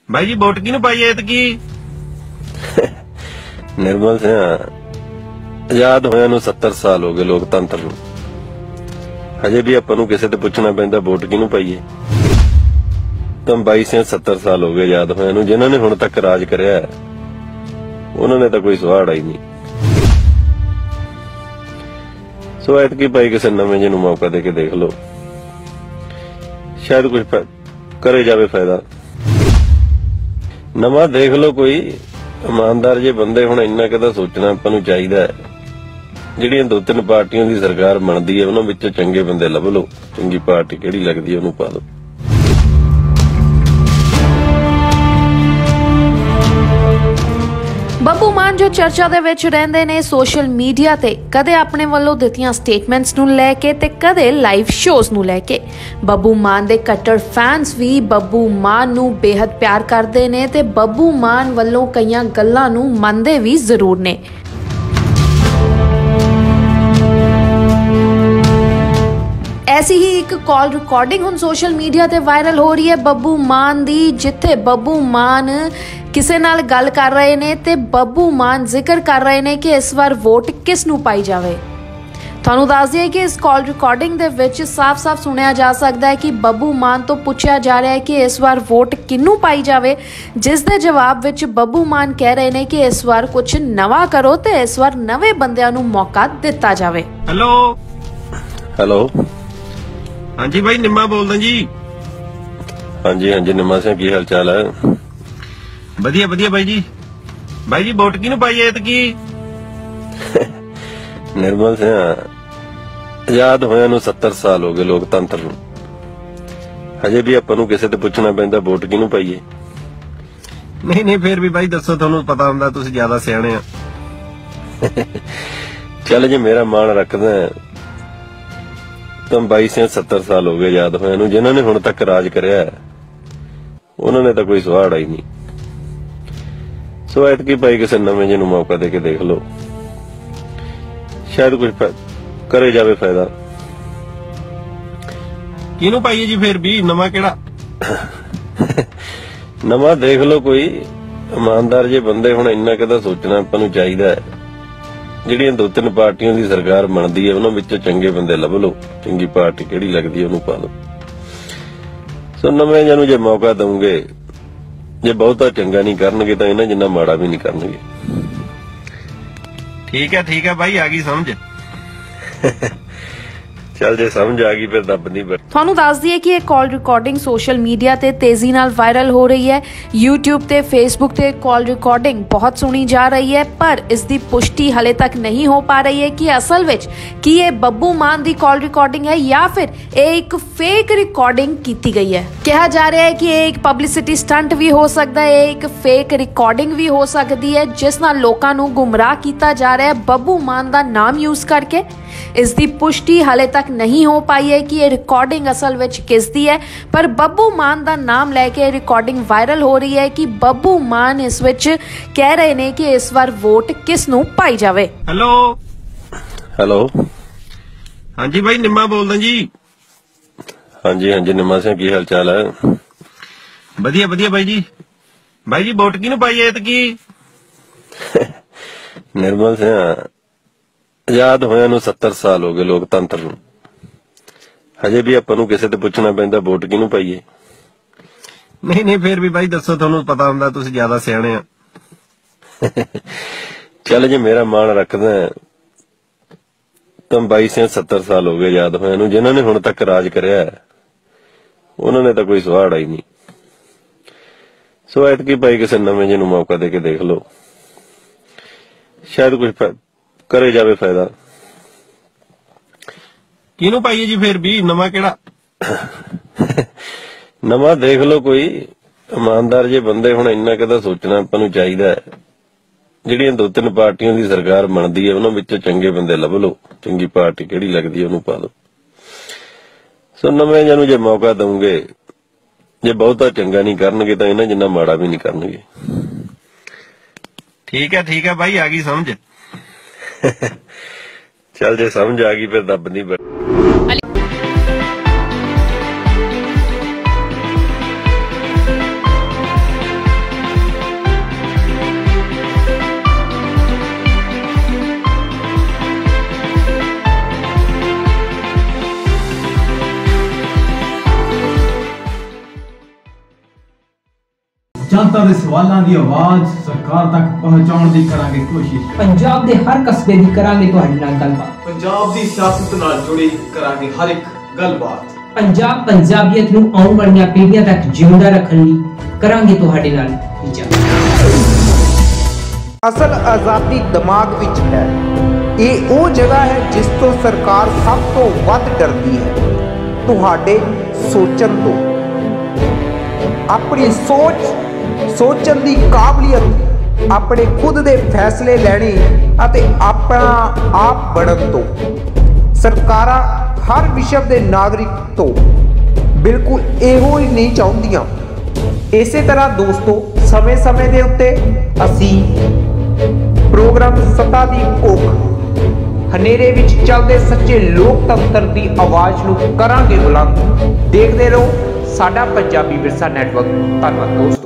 भाई जी वोट किहनूं पाई ऐतकी? निर्मल सिंह आजाद होया नूं 70 साल हो गए लोकतंत्र नूं। हजे भी आपां नूं किसे ते पुछना पैंदा वोट किहनूं पाईए। तो बाई सिंह 70 साल हो गए आजाद होया नूं, जिन्हां ने हुण तक राज करिया उन्हां ने तां कोई सुहाड़ आई नहीं। सो ऐतकी भाई किसी नवें जे नूं मौका दे के देख लो, शायद कुछ करे जावे फायदा। नवा देख लो कोई ईमानदार जे बंदे। हुण इन्ना कि सोचना आपां नूं चाहीदा है, जिहड़ियां 2-3 पार्टियां दी सरकार बनदी है उन्हां विचों चंगे बंदे लभ लो, चंगी पार्टी किहड़ी लगदी है उहनूं पा दो। ਬੱਬੂ ਮਾਨ ਜੋ ਚਰਚਾ ਦੇ ਵਿੱਚ ਰਹਿੰਦੇ ਨੇ ਸੋਸ਼ਲ ਮੀਡੀਆ ਤੇ, ਕਦੇ ਆਪਣੇ ਵੱਲੋਂ ਦਿੱਤੀਆਂ ਸਟੇਟਮੈਂਟਸ ਨੂੰ ਲੈ ਕੇ ਤੇ ਕਦੇ ਲਾਈਵ ਸ਼ੋਜ਼ ਨੂੰ ਲੈ ਕੇ। ਬੱਬੂ ਮਾਨ ਦੇ ਕੱਟੜ ਫੈਨਸ ਵੀ ਬੱਬੂ ਮਾਨ ਨੂੰ ਬੇਹੱਦ ਪਿਆਰ ਕਰਦੇ ਨੇ ਤੇ ਬੱਬੂ ਮਾਨ ਵੱਲੋਂ ਕਈਆਂ ਗੱਲਾਂ ਨੂੰ ਮੰਨਦੇ ਵੀ ਜ਼ਰੂਰ ਨੇ। ऐसी ही एक कॉल रिकॉर्डिंग हुण सोशल मीडिया ते वायरल हो रही है ਬੱਬੂ ਮਾਨ ਦੀ, जिथे ਬੱਬੂ ਮਾਨ किसे नाल गल कर रहे ने ते ਬੱਬੂ ਮਾਨ जिक्र कर रहे ने कि इस बार वोट किस नूं पाई जावे। ਤੁਹਾਨੂੰ ਦੱਸ ਦਈਏ ਕਿ ਇਸ ਕਾਲ ਰਿਕਾਰਡਿੰਗ ਦੇ ਵਿੱਚ ਸਾਫ਼-ਸਾਫ਼ ਸੁਣਿਆ ਜਾ ਸਕਦਾ ਹੈ ਕਿ ਬੱਬੂ ਮਾਨ ਤੋਂ ਪੁੱਛਿਆ ਜਾ ਰਿਹਾ ਹੈ ਕਿ ਇਸ ਵਾਰ ਵੋਟ ਕਿਹਨੂੰ ਪਾਈ ਜਾਵੇ, ਜਿਸ ਦੇ ਜਵਾਬ ਵਿੱਚ ਬੱਬੂ ਮਾਨ ਕਹਿ ਰਹੇ ਨੇ ਕਿ ਇਸ ਵਾਰ ਕੁਝ ਨਵਾਂ ਕਰੋ ਤੇ ਇਸ ਵਾਰ ਨਵੇਂ ਬੰਦਿਆਂ ਨੂੰ ਮੌਕਾ ਦਿੱਤਾ ਜਾਵੇ। ਹੈਲੋ हाँ जी भाई निम्मा बोलदा जी। हाँ जी निम्मा सिंह की हाल चाल है? वधिया वधिया भाई जी वोट किहनूं पाई ऐतकी? निर्मल सिंह आजाद होया नूं 70 साल हो गए लोकतंत्र नूं। हजे भी आपां नूं किसे ते पुछना पैंदा वोट किहनूं पाईए। नहीं फिर भी भाई दसो, तुहानूं पता हुंदा तुसीं ज्यादा सियाणे आ। चल जे मेरा मान रखदा तो बाई सिंह 70 साल हो गए आजाद होया नूं, जिन्हां ने हुण तक राज करिया उन्हां ने तां कोई सुहाड़ आई नहीं। सो ऐतकी भाई किसी नवें जे नूं मौका दे के देख लो, शायद कुछ करे जावे फायदा। किहनूं पाईए जी फिर भी नवां किहड़ा? नवा देख लो कोई ईमानदार जे बंदे। हुण इन्ना कि सोचना आपां नूं चाहीदा है, जिहड़ियां 2-3 पार्टियां दी सरकार बनदी है उन्हां विचों चंगे बंदे लभ लो, चंगी पार्टी किहड़ी लगदी है उहनूं पा दो। सो नवें जे नूं जे मौका दूंगे, जे बहुता चंगा नहीं करनगे तां इन्हां जिन्ना माड़ा भी नहीं करनगे। ठीक है भाई, आ गई समझ। चल जे समझ आ गई फिर दब नहीं बैठ। ਤੁਹਾਨੂੰ ਦੱਸ ਦਈਏ ਕਿ ਇਹ ਕਾਲ ਰਿਕਾਰਡਿੰਗ ਸੋਸ਼ਲ ਮੀਡੀਆ ਤੇ ਤੇਜ਼ੀ ਨਾਲ ਵਾਇਰਲ ਹੋ ਰਹੀ ਹੈ। YouTube ਤੇ Facebook ਤੇ ਕਾਲ ਰਿਕਾਰਡਿੰਗ ਬਹੁਤ ਸੁਣੀ ਜਾ ਰਹੀ ਹੈ, ਪਰ ਇਸ ਦੀ ਪੁਸ਼ਟੀ ਹਲੇ ਤੱਕ ਨਹੀਂ ਹੋ ਪਾ ਰਹੀ ਹੈ ਕਿ ਅਸਲ ਵਿੱਚ ਕੀ ਇਹ ਬੱਬੂ ਮਾਨ ਦੀ ਕਾਲ ਰਿਕਾਰਡਿੰਗ ਹੈ ਜਾਂ ਫਿਰ ਇਹ ਇੱਕ ਫੇਕ ਰਿਕਾਰਡਿੰਗ ਕੀਤੀ ਗਈ ਹੈ। ਕਿਹਾ ਜਾ ਰਿਹਾ ਹੈ ਕਿ ਇਹ ਇੱਕ ਪਬਲਿਸਿਟੀ ਸਟੰਟ ਵੀ ਹੋ ਸਕਦਾ ਹੈ, ਇਹ ਇੱਕ ਫੇਕ ਰਿਕਾਰਡਿੰਗ ਵੀ ਹੋ ਸਕਦੀ ਹੈ ਜਿਸ ਨਾਲ ਲੋਕਾਂ ਨੂੰ ਗੁੰਮਰਾਹ ਕੀਤਾ ਜਾ ਰਿਹਾ ਹੈ ਬੱਬੂ ਮਾਨ ਦਾ ਨਾਮ ਯੂਜ਼ ਕਰਕੇ। ਇਸ ਦੀ ਪੁਸ਼ਟੀ ਹਾਲੇ ਤੱਕ ਨਹੀਂ ਹੋ ਪਾਈ ਹੈ ਕਿ ਇਹ ਰਿਕਾਰਡਿੰਗ ਅਸਲ ਵਿੱਚ ਕਿਸ ਦੀ ਹੈ, ਪਰ ਬੱਬੂ ਮਾਨ ਦਾ ਨਾਮ ਲੈ ਕੇ ਰਿਕਾਰਡਿੰਗ ਵਾਇਰਲ ਹੋ ਰਹੀ ਹੈ ਕਿ ਬੱਬੂ ਮਾਨ ਇਸ ਵਿੱਚ ਕਹਿ ਰਹੇ ਨੇ ਕਿ ਇਸ ਵਾਰ ਵੋਟ ਕਿਸ ਨੂੰ ਪਾਈ ਜਾਵੇ। ਹੈਲੋ हाँ जी भाई निम्मा बोलदा जी। हाँ जी निम्मा सिंह की हाल चाल है? वधिया वधिया भाई जी वोट किहनूं पाई ऐतकी? निर्मल सिंह आजाद होया नूं 70 साल हो गए लोकतंत्र नूं। हजे भी आपां नूं किसे ते पुछना पैंदा वोट किहनूं पाईए। नहीं फिर भी भाई दसो, तुहानूं पता हुंदा तुसीं ज्यादा सियाणे आ। चल जे मेरा मान रखदा तो बाई सिंह 70 साल हो गए आजाद होया नूं, जिन्हां ने हुण तक राज करिया उन्हां ने तां कोई सुहाड़ आई नहीं। सो ऐतकी भाई किसी नवें जे नूं मौका दे के देख लो, शायद कुछ करे जावे फायदा। किहनूं पाईए जी फिर भी नवां किहड़ा? नवा देख लो कोई ईमानदार जे बंदे। हुण इन्ना कि सोचना आपां नूं चाहीदा है, जिहड़ियां 2-3 पार्टियां दी सरकार बनदी है उन्हां विचों चंगे बंदे लभ लो, चंगी पार्टी किहड़ी लगदी है उहनूं पा दो। सो नवें जे नूं जे मौका दूंगे, जे बहुता चंगा नहीं करनगे तां इन्हां जिन्ना माड़ा भी नहीं करनगे। ठीक है भाई, आ गई समझ। चल जे समझ आ गई फिर दब नहीं बैठ। जनता के सवालों की आवाज सरकार तक पहुंचाने की करांगे कोशिश। पंजाब के हर कस्बे की करांगे तुहाडे नाल गलबात। पंजाब की सियासत नाल जुड़ी करांगे हर एक गलबात। पंजाब पंजाबियत नूं आउण वालियां पीढ़ियां तक जिंदा रखण लई करांगे तुहाडे नाल विचार। असल आजादी दिमाग विच है। ये वो जगह है जिस तो सरकार सब तो वध डरदी है, तुहाडे सोचण तो। अपनी सोचण दी काबलियत, अपने खुद दे फैसले लेने अते अपना आप बनन तो। सरकारां हर विश्व के नागरिक तो बिल्कुल इहो ही नहीं चाहुंदियां। इसे तरह दोस्तों समय समय के उत्ते असी प्रोग्राम सत्ता दी भुख हनेरे विच चलदे सच्चे लोकतंत्र की आवाज़ नूं करांगे बुलंद। देखते रहो साडा पंजाबी विरसा नेटवर्क। धन्यवाद दोस्तों।